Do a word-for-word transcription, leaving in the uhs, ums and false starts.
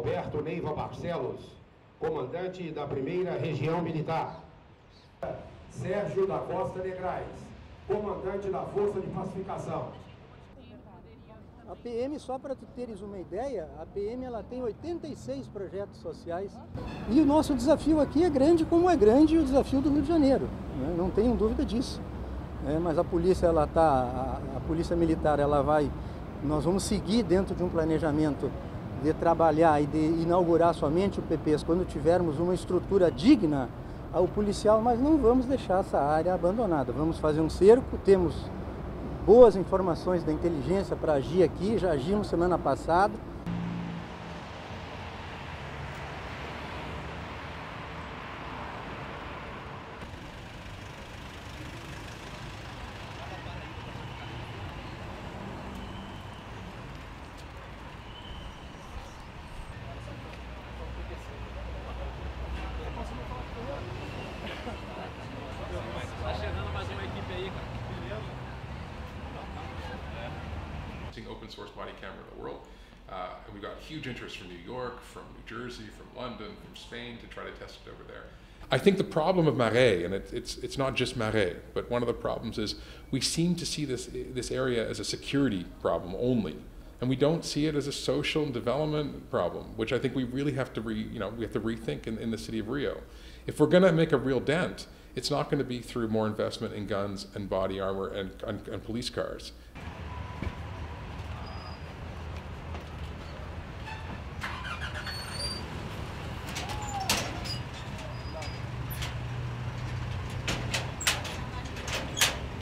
Alberto Neiva Barcelos, comandante da primeira Região Militar. Sérgio da Costa Negrais, comandante da Força de Pacificação. A P M, só para tu teres uma ideia, a P M ela tem oitenta e seis projetos sociais e o nosso desafio aqui é grande como é grande o desafio do Rio de Janeiro, né? Não tenho dúvida disso. É, mas a polícia, ela tá, a, a polícia militar, ela vai, nós vamos seguir dentro de um planejamento de trabalhar e de inaugurar somente o P Ps quando tivermos uma estrutura digna ao policial, mas não vamos deixar essa área abandonada. Vamos fazer um cerco, temos boas informações da inteligência para agir aqui, já agimos semana passada. Tá chegando mais uma equipe aí, cara. Open source body camera in the world. Uh, and we got huge interest from New York, from New Jersey, from London, from Spain to try to test it over there. I think the problem of Marais, and it, it's, it's not just Marais, but one of the problems is we seem to see this, this area as a security problem only. And we don't see it as a social and development problem, which I think we really have to, re, you know, we have to rethink in, in the city of Rio. If we're going to make a real dent, it's not going to be through more investment in guns and body armor and, and, and police cars.